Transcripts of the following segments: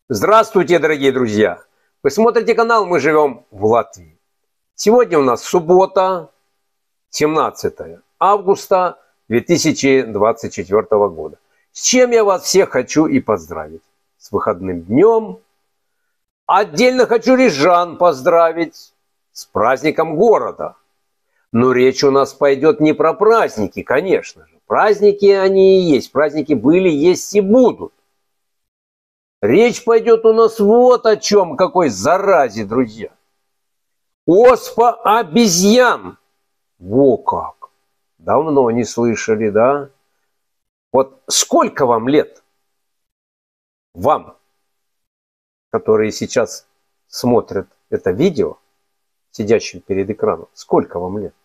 Здравствуйте, дорогие друзья! Вы смотрите канал «Мы живем в Латвии». Сегодня у нас суббота, 17 августа 2024 года. С чем я вас всех хочу и поздравить. С выходным днем. Отдельно хочу рижан поздравить с праздником города. Но речь у нас пойдет не про праздники, конечно же. Праздники они и есть. Праздники были, есть и будут. Речь пойдет у нас вот о чем, какой заразе, друзья. Оспа обезьян. Во как. Давно не слышали, да? Вот сколько вам лет? Вам, которые сейчас смотрят это видео, сидящим перед экраном, сколько вам лет?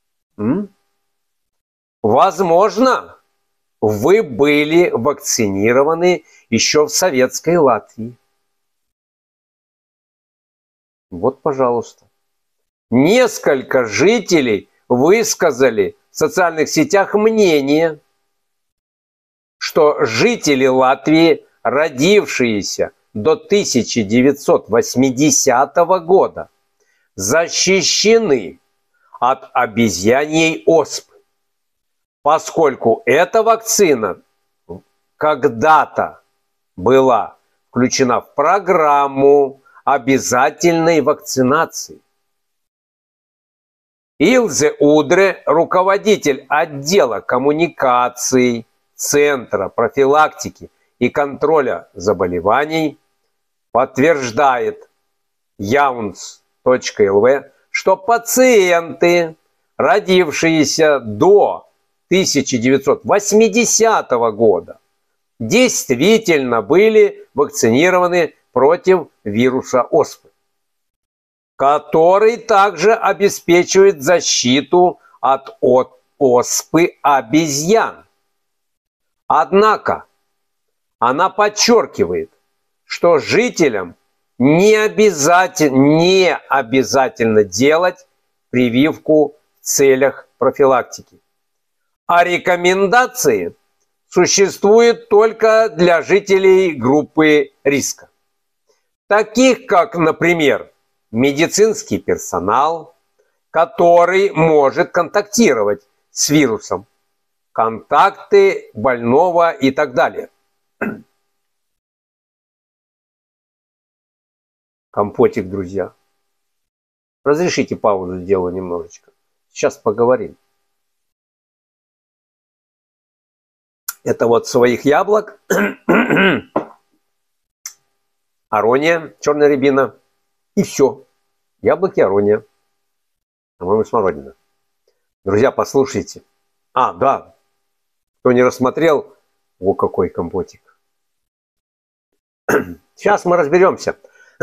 Возможно, вы были вакцинированы еще в советской Латвии. Вот, пожалуйста. Несколько жителей высказали в социальных сетях мнение, что жители Латвии, родившиеся до 1980 года, защищены от обезьяньей оспы, поскольку эта вакцина когда-то была включена в программу обязательной вакцинации. Илзе Удре, руководитель отдела коммуникаций Центра профилактики и контроля заболеваний, подтверждает Jauns.lv, что пациенты, родившиеся до 1980 года, действительно были вакцинированы против вируса оспы, который также обеспечивает защиту от оспы обезьян. Однако она подчеркивает, что жителям не обязательно делать прививку в целях профилактики, а рекомендации существуют только для жителей группы риска, таких как, например, медицинский персонал, который может контактировать с вирусом, контакты больного и так далее. Компотик, друзья. Разрешите паузу сделаю немножечко. Сейчас поговорим. Это вот своих яблок, арония, черная рябина и все. Яблоки, арония, по-моему, смородина. Друзья, послушайте. Да, кто не рассмотрел, о, какой компотик. Сейчас мы разберемся.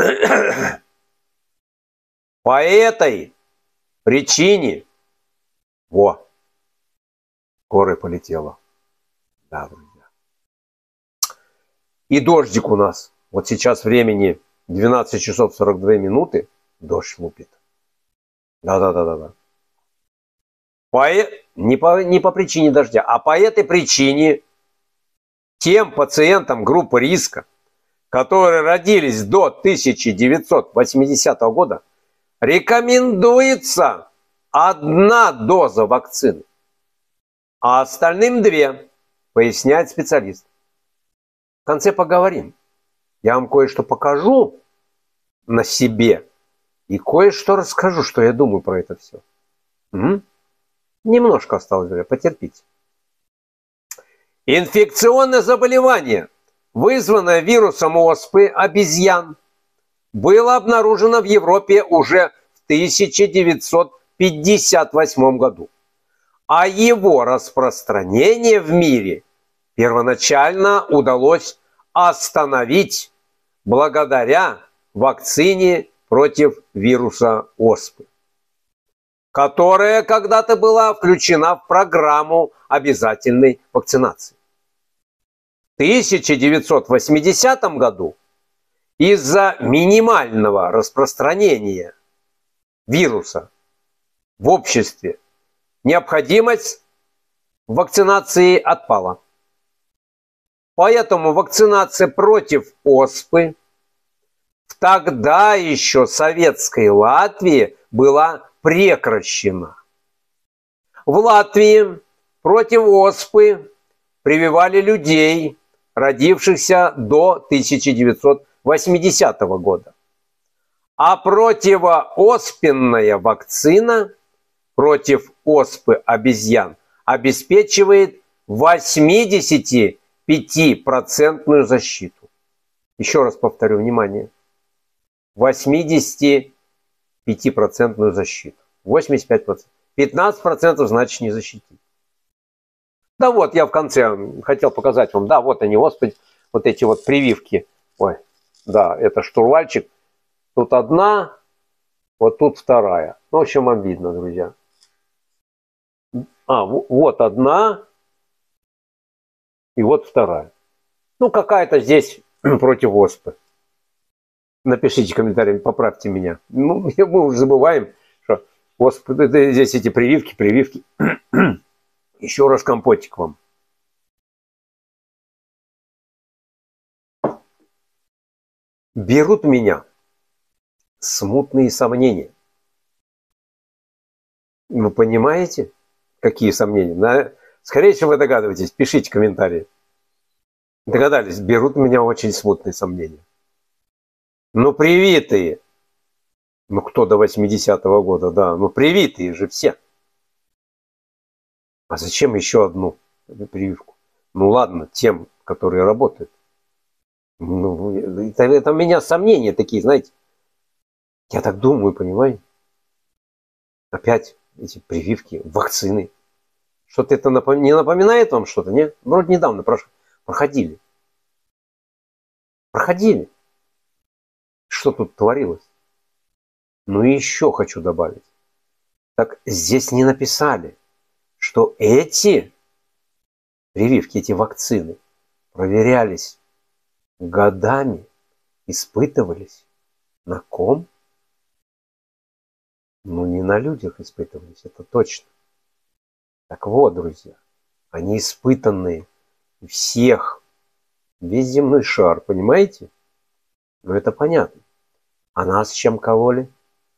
По этой причине, горы полетело. Да, друзья. И дождик у нас. Вот сейчас времени 12 часов 42 минуты. Дождь лупит. Да. Не по причине дождя, а по этой причине тем пациентам группы риска, которые родились до 1980 года, рекомендуется 1 доза вакцины, а остальным 2. Поясняет специалист. В конце поговорим. Я вам кое-что покажу на себе и кое-что расскажу, что я думаю про это все. Немножко осталось, друзья, потерпите. Инфекционное заболевание, вызванное вирусом оспы обезьян, было обнаружено в Европе уже в 1958 году. А его распространение в мире первоначально удалось остановить благодаря вакцине против вируса оспы, которая когда-то была включена в программу обязательной вакцинации. В 1980 году из-за минимального распространения вируса в обществе необходимость вакцинации отпала. Поэтому вакцинация против оспы тогда еще советской Латвии была прекращена. В Латвии против оспы прививали людей, родившихся до 1980 года. А противооспенная вакцина против оспы обезьян обеспечивает 85% защиту. Еще раз повторю, внимание. 85% защиту. 85%. 15% значит не защитить. Да вот, я в конце хотел показать вам, да, вот они, оспы, вот эти вот прививки. Ой, да, это штурвальчик. Тут одна, вот тут вторая. Ну, в общем, вам видно, друзья. Вот одна, и вот вторая. Ну, какая-то здесь против оспы. Напишите комментарий, поправьте меня. Ну, мы уже забываем, что оспы, здесь эти прививки. Еще раз компотик вам. Берут меня смутные сомнения. Вы понимаете, какие сомнения? Скорее всего, вы догадываетесь. Пишите комментарии. Догадались, берут меня очень смутные сомнения. Ну, привитые. Ну, кто до 80-го года, да. Ну, привитые же все. А зачем еще одну прививку? Ну, ладно, тем, которые работают. Ну, это у меня сомнения такие, знаете. Я так думаю, понимаете? Опять эти прививки, вакцины. Что-то это не напоминает вам что-то, нет? Вроде недавно проходили. Что тут творилось? Ну и еще хочу добавить. Так здесь не написали, что эти прививки, эти вакцины проверялись годами, испытывались. На ком? Ну, не на людях испытывались, это точно. Так вот, друзья, они испытанные всех, весь земной шар, понимаете? Ну, это понятно. А нас чем кололи?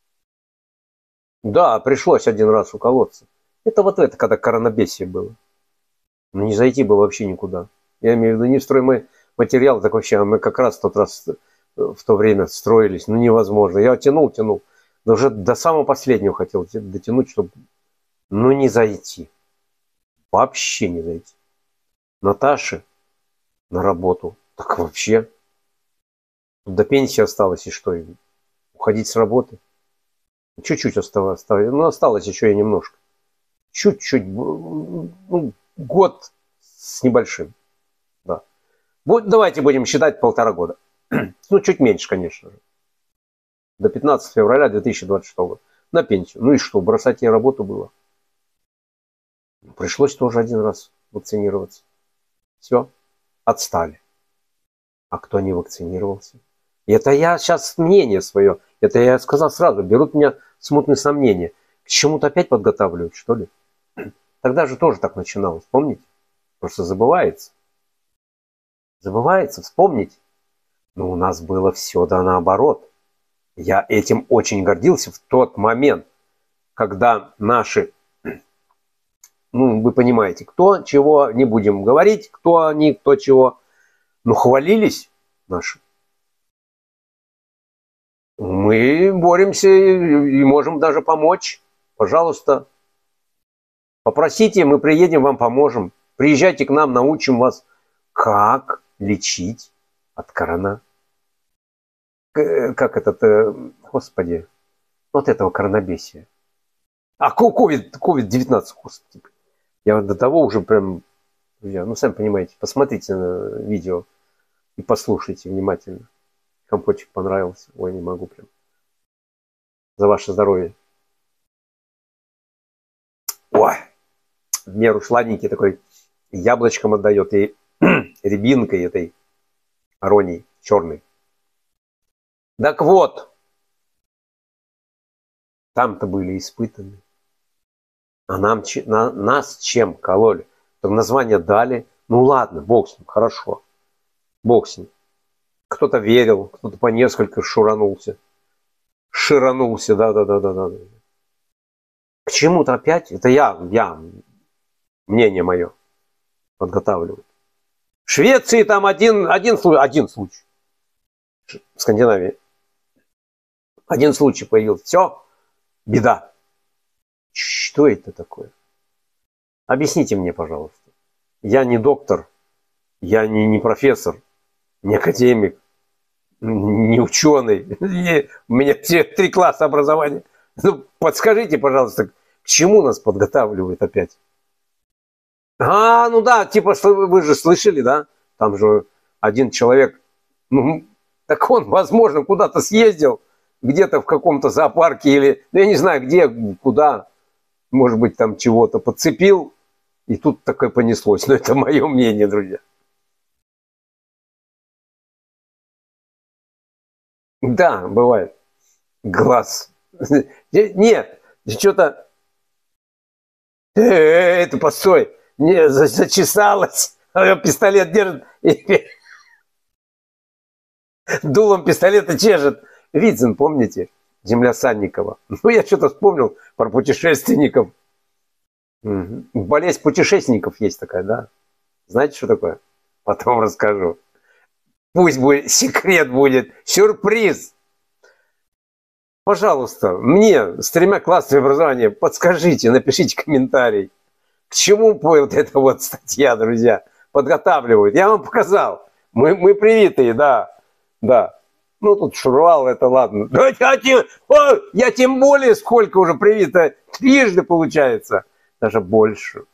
Да, пришлось один раз уколоться. Это вот это, когда коронабесие было. Ну, не зайти было вообще никуда. Я имею в виду не в стройматериал, так вообще мы как раз в тот раз в то время строились. Ну, невозможно. Я тянул. Но уже до самого последнего хотел дотянуть, чтобы, ну, не зайти. Вообще не зайти. Наташе на работу. Так вообще. До пенсии осталось, и что? Уходить с работы? Чуть-чуть осталось. Ну, осталось еще и немножко. Чуть-чуть. Ну, год с небольшим. Да. Давайте будем считать 1,5 года. Ну, чуть меньше, конечно же. До 15 февраля 2026 года. На пенсию. Ну и что, бросать ей работу было? Пришлось тоже один раз вакцинироваться. Все, отстали. А кто не вакцинировался? Это я сейчас мнение свое. Это я сказал сразу. Берут меня смутные сомнения. К чему-то опять подготавливают, что ли? Тогда же тоже так начиналось, помните? Просто забывается. Вспомните. Но у нас было все да наоборот. Я этим очень гордился в тот момент, когда наши, ну, вы понимаете, кто чего, не будем говорить, кто они, кто чего, но хвалились наши. Мы боремся и можем даже помочь. Пожалуйста, попросите, мы приедем, вам поможем. Приезжайте к нам, научим вас, как лечить от коронавируса. Как этот, господи, вот этого коронабесия. COVID-19, господи. Я до того уже прям, друзья, ну, сами понимаете, посмотрите на видео и послушайте внимательно. Компотик понравился. Ой, не могу прям. За ваше здоровье. Ой, в меру сладенький такой, яблочком отдает и рябинкой этой аронии черной. Так вот, там-то были испытаны. А нас чем кололи? Так название дали. Ну ладно, бог с ним, хорошо. Бог с ним. Кто-то верил, кто-то по несколько шуранулся. Ширанулся, да. К чему-то опять, это я, мнение мое подготавливаю. В Швеции там один случай. В Скандинавии. Один случай появился. Все, беда. Что это такое? Объясните мне, пожалуйста. Я не доктор, я не профессор, не академик, не ученый. У меня все 3 класса образования. Ну, подскажите, пожалуйста, к чему нас подготавливают опять? Ну да, типа, что вы же слышали, да? Там же один человек, ну, так он, возможно, куда-то съездил, где-то в каком-то зоопарке или, ну, я не знаю, где, куда, может быть, там чего-то подцепил, и тут такое понеслось. Но это мое мнение, друзья. Да, бывает. Глаз. Нет, что-то... Это, постой, не, зачесалось. Пистолет держит и дулом пистолета чешет. Видзин, помните? Земля Санникова. Ну, я что-то вспомнил про путешественников. Болезнь путешественников есть такая, да? Знаете, что такое? Потом расскажу. Пусть будет секрет, будет сюрприз. Пожалуйста, мне с 3 классами образования подскажите, напишите комментарий. К чему вот эта вот статья, друзья, подготавливают? Я вам показал. Мы привитые, да. Ну, тут шурвал, это ладно. Я тем более сколько уже привито. 3 получается. Даже больше.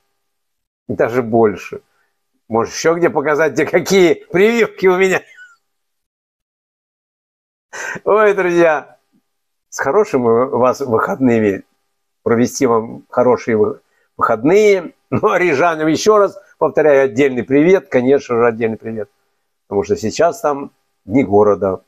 Может, еще где показать, где какие прививки у меня. Ой, друзья, с хорошими вас выходными. Провести вам хорошие выходные. Ну, а рижанам еще раз повторяю отдельный привет. Конечно же, отдельный привет. Потому что сейчас там Дни города.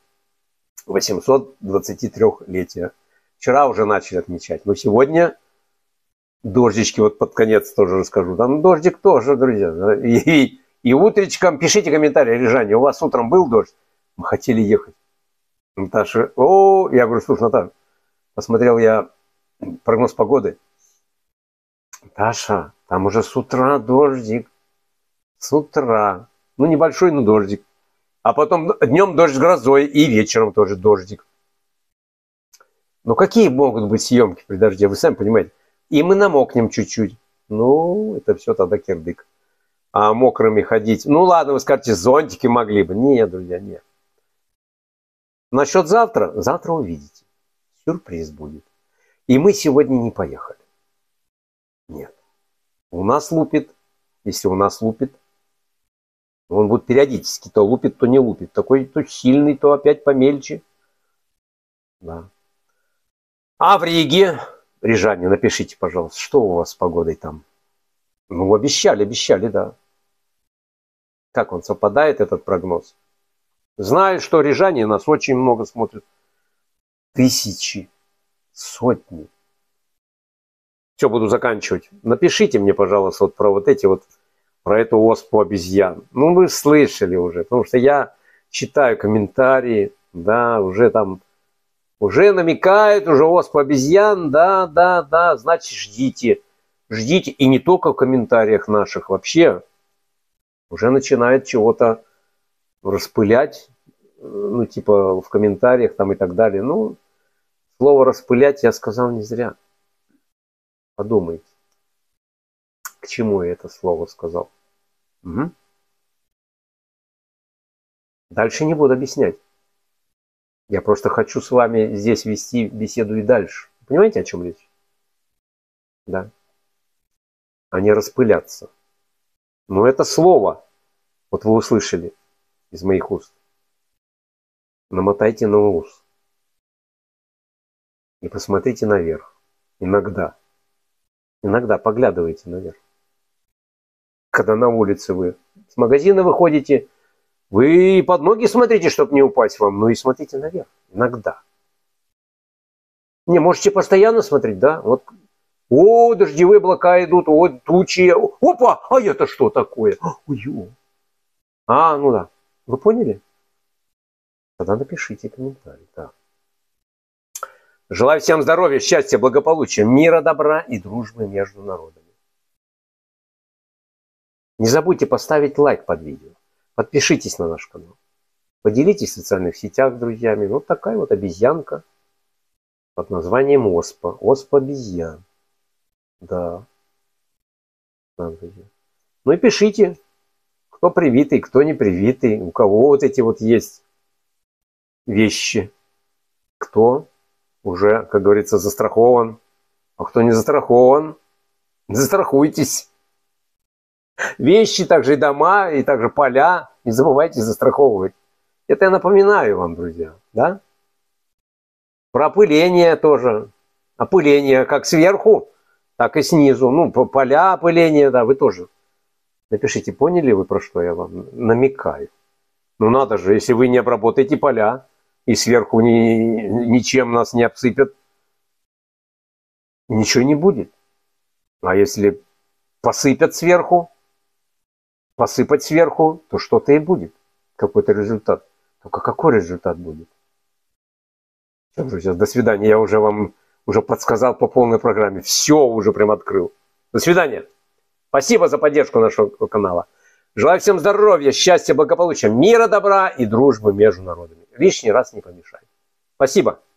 823-летие. Вчера уже начали отмечать. Но сегодня дождички, вот под конец тоже расскажу. Там дождик тоже, друзья. И утречком пишите комментарии, рижане, у вас утром был дождь? Мы хотели ехать. Наташа, я говорю, слушай, Наташа, посмотрел я прогноз погоды. Наташа, там уже с утра дождик. С утра. Ну, небольшой, но дождик. А потом днем дождь с грозой и вечером тоже дождик. Ну, какие могут быть съемки при дожде, вы сами понимаете. И мы намокнем чуть-чуть. Ну, это все тогда кирдык. А мокрыми ходить. Ну, ладно, вы скажете, зонтики могли бы. Нет, друзья, нет. Насчет завтра. Завтра увидите. Сюрприз будет. И мы сегодня не поехали. Нет. У нас лупит. Если у нас лупит, он будет периодически то лупит, то не лупит. Такой то сильный, то опять помельче. Да. А в Риге, рижане, напишите, пожалуйста, что у вас с погодой там? Ну, обещали, да. Как он совпадает, этот прогноз? Знаю, что рижане нас очень много смотрят. Тысячи, сотни. Все, буду заканчивать. Напишите мне, пожалуйста, вот про вот эти вот, про эту оспу обезьян. Ну, вы слышали уже, потому что я читаю комментарии, да, уже там, уже намекают, уже оспа обезьян, да, значит, ждите. Ждите, и не только в комментариях наших, вообще уже начинает чего-то распылять, ну, типа в комментариях там и так далее. Ну, слово распылять я сказал не зря. Подумайте, к чему я это слово сказал. Угу. Дальше не буду объяснять. Я просто хочу с вами здесь вести беседу и дальше. Понимаете, о чем речь? Да. А не распыляться. Но это слово, вот вы услышали из моих уст. Намотайте на ус. И посмотрите наверх. Иногда поглядывайте наверх. Когда на улице вы с магазина выходите, вы под ноги смотрите, чтобы не упасть вам, ну и смотрите наверх. Иногда. Не, можете постоянно смотреть, да? Вот. Дождевые облака идут, тучи. Опа, а это что такое? Ну да. Вы поняли? Тогда напишите комментарий. Да. Желаю всем здоровья, счастья, благополучия, мира, добра и дружбы между народами. Не забудьте поставить лайк под видео. Подпишитесь на наш канал. Поделитесь в социальных сетях с друзьями. Вот такая вот обезьянка под названием Оспа. Оспа обезьян. Да. Да, друзья. Ну и пишите, кто привитый, кто не привитый, у кого вот эти вот есть вещи. Кто уже, как говорится, застрахован. А кто не застрахован, застрахуйтесь. Вещи, также и дома, и также поля. Не забывайте застраховывать. Это я напоминаю вам, друзья. Да? Про опыление тоже. Опыление как сверху, так и снизу. Ну, поля опыления, да, вы тоже. Напишите, поняли вы, про что я вам намекаю? Ну, надо же, если вы не обработаете поля, и сверху ничем нас не обсыпят, ничего не будет. А если посыпать сверху, то что-то и будет. Какой-то результат. Только какой результат будет? Все, друзья, до свидания. Я уже вам подсказал по полной программе. Все уже прям открыл. До свидания. Спасибо за поддержку нашего канала. Желаю всем здоровья, счастья, благополучия, мира, добра и дружбы между народами. Лишний раз не помешает. Спасибо.